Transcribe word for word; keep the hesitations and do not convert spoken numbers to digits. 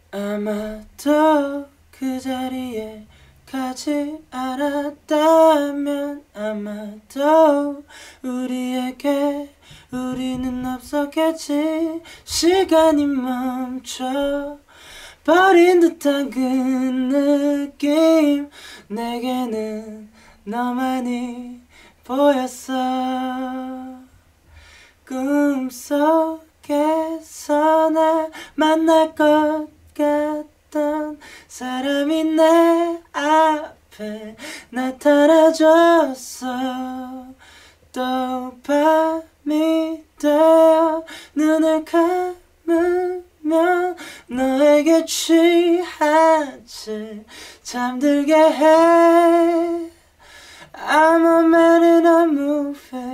아마도 그 자리에 가지 않았다면 아마도 우리에게 우리는 없었겠지. 시간이 멈춰 버린 듯한 그 느낌, 내게는 너만이 보였어. 꿈속에서 날 만날 것 같던 사람이 내 앞에 나타나줬어. 또 밤이 되어 눈을 감으면 너에게 취한 채 잠들게 해. I'm a man in a movie.